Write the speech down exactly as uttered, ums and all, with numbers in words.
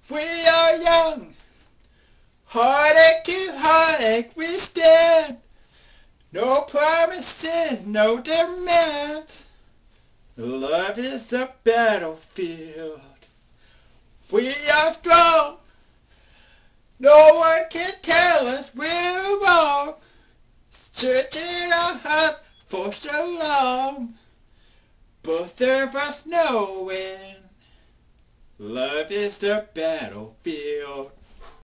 We are young, heartache to heartache we stand. No promises, no demands. Love is the battlefield. We are strong. No one can tell us we're wrong. Searching our hearts for so long. Both of us knowing love is the battlefield.